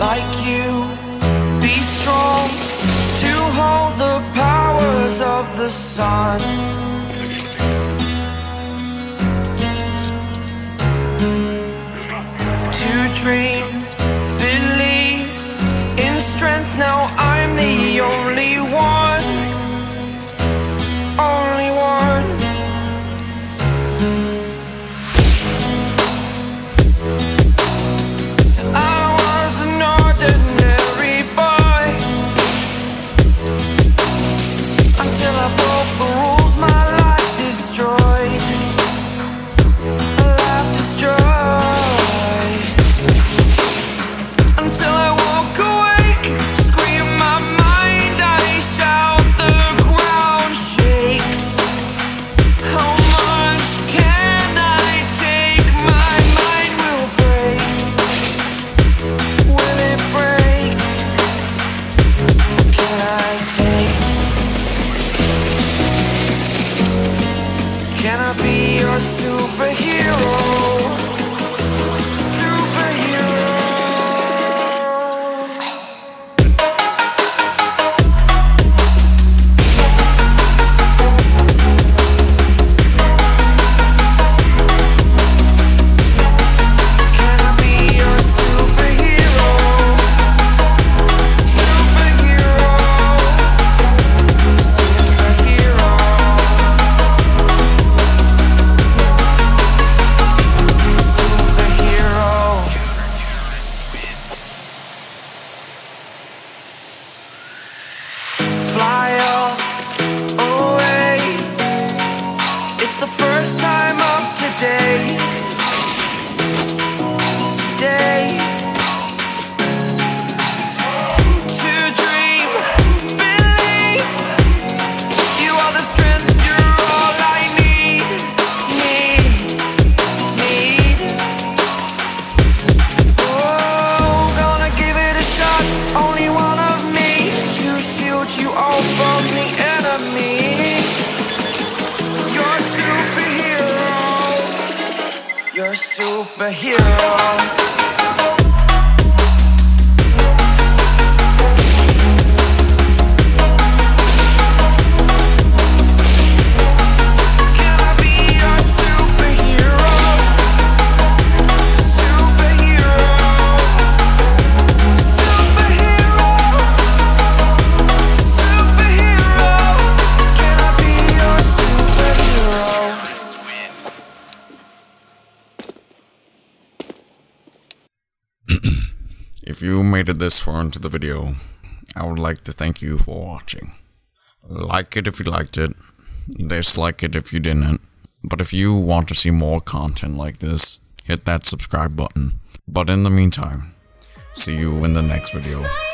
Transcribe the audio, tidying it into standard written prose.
like you. Be strong to hold the powers of the sun. To dream, believe in strength. Now I'm the only one, only one. I was an ordinary boy until I broke the rules. My life destroyed, a life destroyed. Until I woke awake, scream my mind, I shout, the ground shakes. How much can I take? My mind will break. Will it break? Can I take? Can I be your superhero? Fly away. It's the first time of today. Today. To dream, believe. You are the strength, you're all I need. Need. Oh, gonna give it a shot. Only one of me to shield you all from the enemy. You're a superhero. You're a superhero. Can I be your superhero? Superhero. Superhero. Superhero. Can I be your superhero? If you made it this far into the video, I would like to thank you for watching. Like it if you liked it, dislike it if you didn't, but if you want to see more content like this, hit that subscribe button. But in the meantime, see you in the next video.